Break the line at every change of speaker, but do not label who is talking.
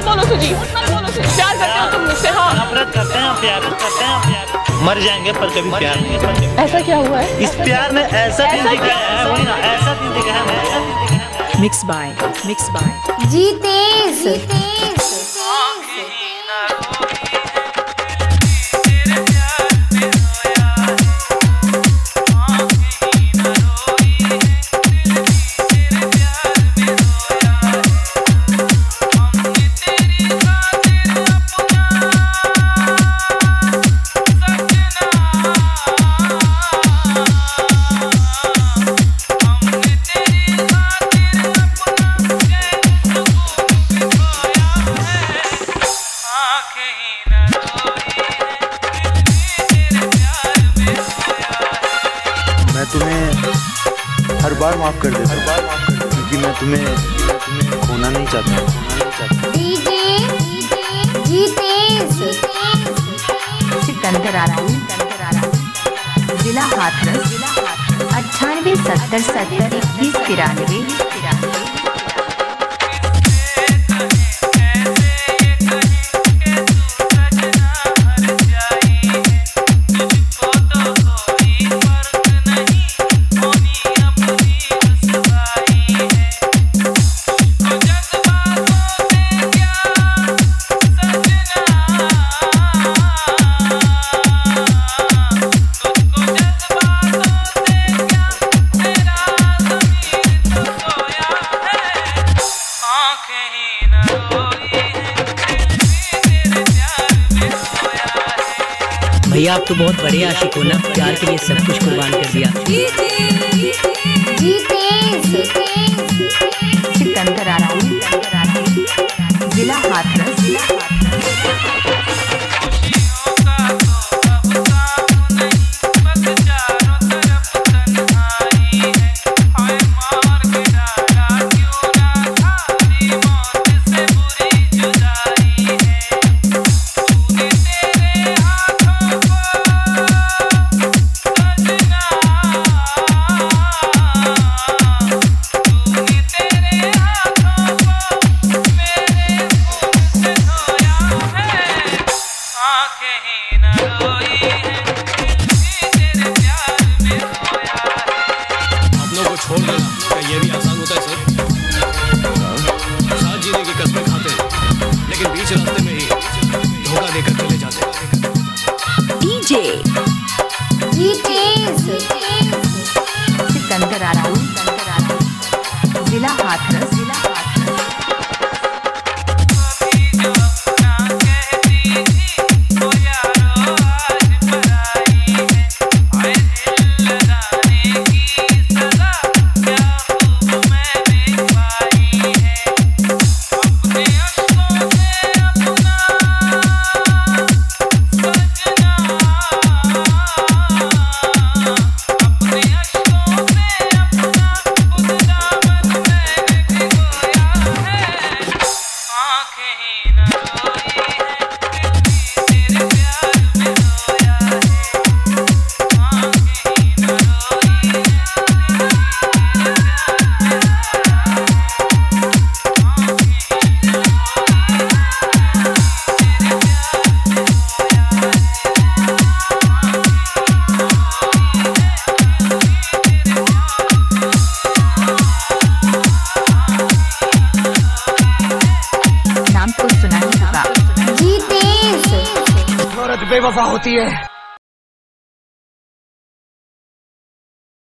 बोलो सुजी, प्यार करते हो तुम मुझसे? हाँ,
नफरत करते हैं, प्यार करते हैं, मर जाएंगे पर कभी प्यार नहीं।
ऐसा क्या हुआ है?
इस प्यार ने ऐसा दिन दिखाया है, वही ना, ऐसा दिन दिखाया है।
Mix by
Jitesh.
मैं तुम्हें हर बार माफ कर देता हूँ, क्योंकि मैं तुम्हें खोना नहीं चाहता।
जीतेश।
सिकंदर आराम, जिला हाथरस 98 70 70 21 93।
भैया आप तो बहुत बड़े आशिक हो ना, प्यार के लिए सब कुछ कुर्बान कर दिया।
जीतेश।
सिकंदर आराम, जिला हाथरस
छोड़ देना, क्या ये भी आसान होता है सर? साथ जीने की कस्में खाते हैं, लेकिन बीच रास्ते में ही धोखा देकर चले जाते हैं।
डीजे
जीतेश।
सिकंदर आराम, जिला हाथरस
जीतेश।
औरत बेवफा होती है